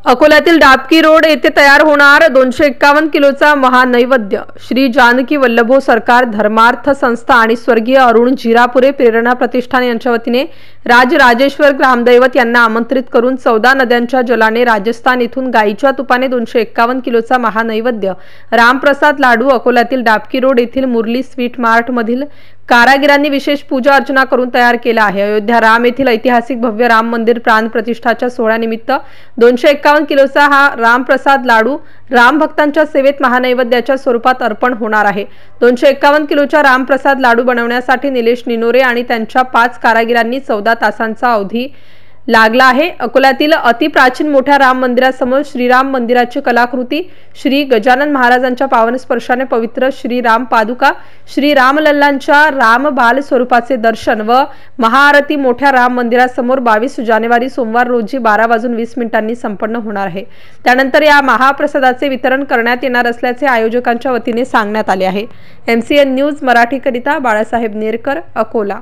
अकोल्यातील डाबकी रोड येथे तयार होणार 251 किलोचा महानैवेद्य। श्री जानकी वल्लभो सरकार धर्मार्थ संस्था आणि स्वर्गीय अरुण जिरापुरे प्रेरणा प्रतिष्ठान यांच्या वतीने राजराजेश्वर ग्रामदैवत यांना आमंत्रित करून 14 नद्यांच्या जलाने राजस्थान इथून गाईच्या तुपाने 251 किलोचा महानैवेद्य रामप्रसाद लाडू अकोल्यातील डाबकी रोड येथील मुरली स्वीट मार्ट मधील कारागिरांनी विशेष पूजा अर्चना करून तयार केला आहे। अयोध्या राम येथील ऐतिहासिक भव्य राम मंदिर प्राण प्रतिष्ठाच्या सोहळ्यानिमित्त 251 किलोचा हा रामप्रसाद लाडू राम भक्तांच्या सेवेत महानैवेद्याच्या स्वरूपात अर्पण होणार आहे। 251 किलोच्या रामप्रसाद लाडू बनवण्यासाठी निलेश निनोरे आणि त्यांच्या 5 कारागिरांनी 14 तासांचा अवधी लागला आहे। अकोल्यातील अतिप्राचीन मोठ्या राम मंदिरासमोर श्रीराम मंदिराची कलाकृती, श्री गजानन महाराजांच्या पावन स्पर्शाने पवित्र श्री राम पादुका, श्री रामलल्लांच्या रामबाल स्वरूपाचे दर्शन व महाआरती मोठ्या राम मंदिरासमोर 22 जानेवारी सोमवार रोजी 12:20 संपन्न होणार आहे। त्यानंतर या महाप्रसादाचे वितरण करण्यात येणार असल्याचे आयोजकांच्या वतीने सांगण्यात आले आहे। MCN न्यूज मराठीकरिता बाळासाहेब नेरकर, अकोला।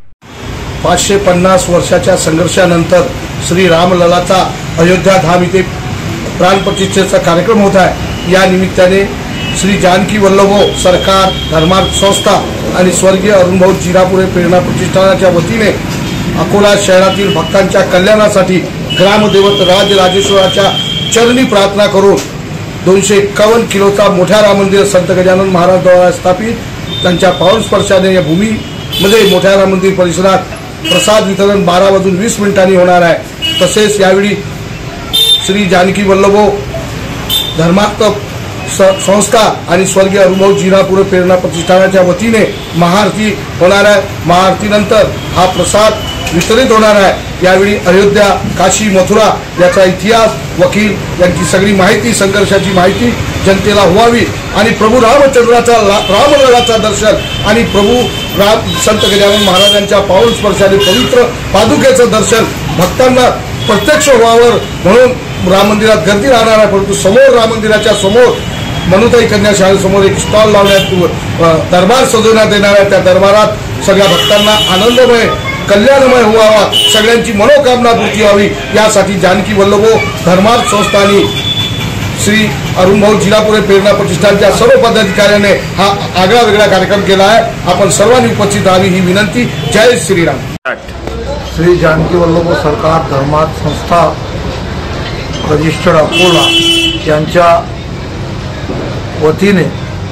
550 वर्षाच्या संघर्षानंतर श्री रामललाचा अयोध्या धाम इथे प्राणप्रतिष्ठेचा कार्यक्रम होत आहे। या निमित्ताने श्री जानकी वल्लभो सरकार धर्मार्थ संस्था आणि स्वर्गीय अरुणभाऊ जिरापुरे प्रेरणा प्रतिष्ठानाच्या वतीने अकोला शहरातील भक्तांच्या कल्याणासाठी ग्रामदेवत राजराजेश्वराच्या चरणी प्रार्थना करून 251 किलोचा मोठ्या राम मंदिर संत गजानन महाराज द्वारा स्थापित त्यांच्या पावन स्पर्शाने या भूमीमध्ये मोठ्या राम मंदिर परिसरात प्रसाद वितरण 12:20 होणार आहे। तसेच यावेळी श्री जानकी वल्लभो धर्मार्थ संस्था आणि स्वर्गीय अरुणभाऊ जिरापुरे प्रेरणा प्रतिष्ठानाच्या वतीने महाआरती होणार आहे। महाआरतीनंतर हा प्रसाद वितरित होणार आहे। यावेळी अयोध्या, काशी, मथुरा याचा इतिहास, वकील यांची सगळी माहिती, संघर्षाची माहिती जनतेला व्हावी आणि प्रभू रामचंद्राचा रामललाचा दर्शन आणि प्रभू राम संत गजानन महाराजांच्या पावन स्पर्शाने पवित्र पादुकेचं दर्शन भक्तांना प्रत्यक्ष व्हावं म्हणून राम मंदिरात गर्दी राहणार आहे। परंतु समोर राम मंदिराच्या समोर मनुताई कन्या शाळेसमोर एक स्टॉल लावण्यात दरबार सजवण्यात येणार आहे। त्या दरबारात सगळ्या भक्तांना आनंदमय कल्याणमय व्हावा, सगळ्यांची मनोकामना पूर्ती व्हावी यासाठी जानकी वल्लभो धर्मार्थ संस्था आणि श्री अरुणभाऊ जिरापुरे प्रेरणा प्रतिष्ठानच्या सर्व पदाधिकाऱ्यांनी हा आगळा वेगळा कार्यक्रम केला आहे। आपण सर्वांनी उपस्थित राहावी ही विनंती। जय श्रीराम। श्री जानकी वल्लभो सरकार धर्मार्थ संस्था रजिस्टर्ड अकोला यांच्या वतीने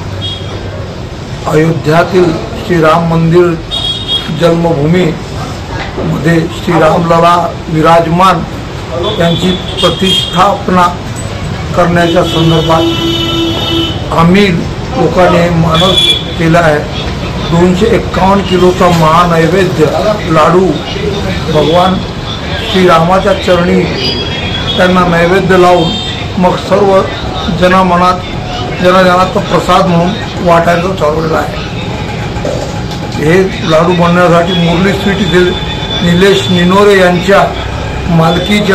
अयोध्यातील श्रीराम मंदिर जन्मभूमी मध्ये श्रीरामलला विराजमान यांची प्रतिष्ठापना करण्याच्या संदर्भात आम्ही लोकांनी मानस केला आहे। 251 किलोचा महानैवेद्य लाडू भगवान श्रीरामाच्या चरणी त्यांना नैवेद्य लावून मग सर्व जनाचा प्रसाद म्हणून वाटायचं ठरवलेलं आहे। हे लाडू बनवण्यासाठी मुरली स्वीट येथील निलेश निनोरे यांच्या मालकीच्या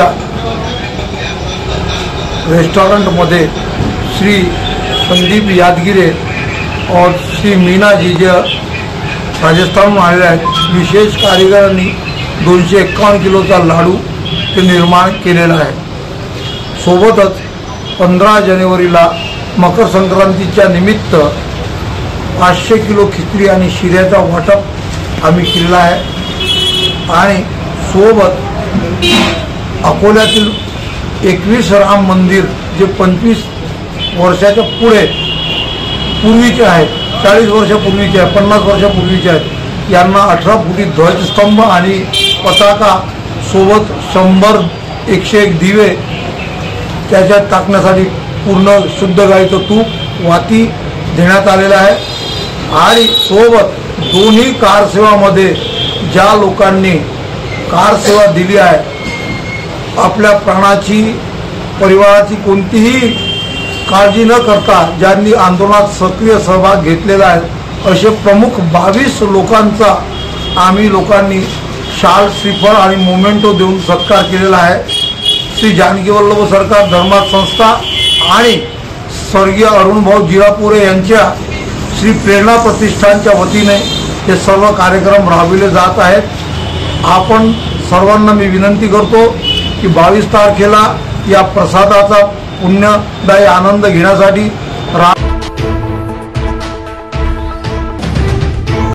रेस्टॉरंटमध्ये श्री संदीप यादगिरे और श्री मीना जी जे राजस्थानहून आलेले आहेत विशेष कारिगरांनी 251 किलोचा लाडू ते निर्माण केलेला आहे। सोबतच 15 जानेवारीला मकर संक्रांतीच्या निमित्त 500 किलो खिचडी आणि शिऱ्याचा वाटप आम्ही केलेला आहे। आणि सोबत अकोल्यातील 21 राम मंदिर जे 25 वर्षाच्या पूर्वीचे आहेत, 40 वर्षापूर्वीचे आहेत, 50 वर्षापूर्वीचे आहेत, यांना 18 फुटी ध्वजस्तंभ आणि पताका सोबत 100-101 दिवे त्याच्यात टाकण्यासाठी पूर्ण शुद्ध गाईचं तूप वाती देण्यात आलेलं आहे। आणि सोबत दोन्ही कार सेवामध्ये ज्या लोकांनी कार सेवा दिली आहे, आपल्या प्राणाची परिवाराची कोणतीही काळजी न करता ज्यांनी आंदोलनात सक्रिय सहभाग घेतलेला आहे असे प्रमुख 22 लोकांचा आम्ही लोकांनी शाल, श्रीफळ आणि मोमेंटो देऊन सत्कार केलेला आहे। श्री जानकी वल्लभो सरकार धर्मार्थ संस्था आणि स्वर्गीय अरुणभाऊ जिरापुरे यांच्या श्री प्रेरणा प्रतिष्ठानच्या वतीने हे सर्व कार्यक्रम राबविले जात आहेत। आपण सर्वांना मी विनंती करतो की 22 तारखेला या प्रसादाचा पुण्यदायी आनंद घेण्यासाठी